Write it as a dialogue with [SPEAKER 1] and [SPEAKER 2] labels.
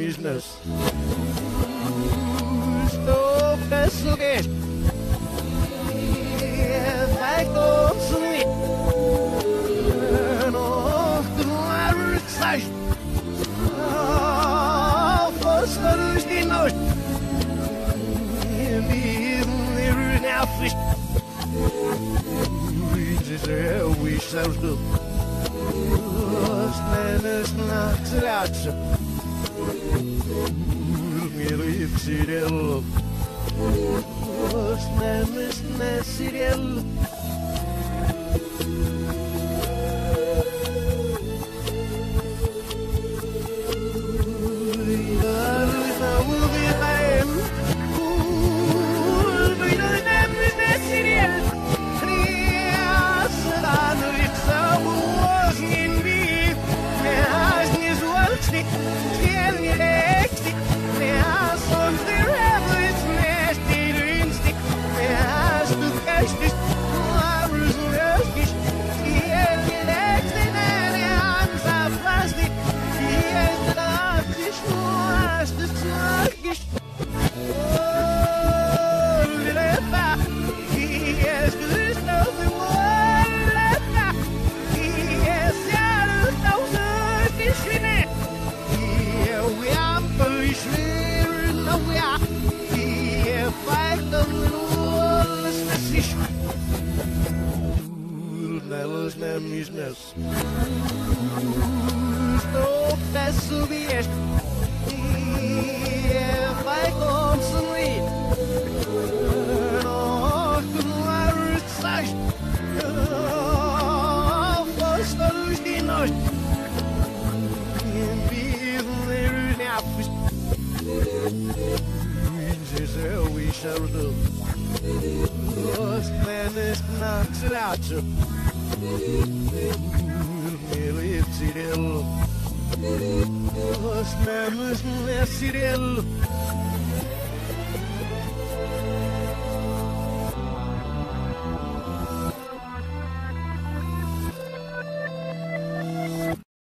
[SPEAKER 1] business. Estou perceber. Vai consumir. Não sais. Fosse todos de nós. Now fish. We shall do. Stannis knocks it out. Me leaves it ill. Stannis knocks it ill. Business. Estou perceber. Vai consumir. Não sais. Fosse todos de nós. We shall do. Stannis knocks it out. Leaves it ill. Stannis knocks it ill.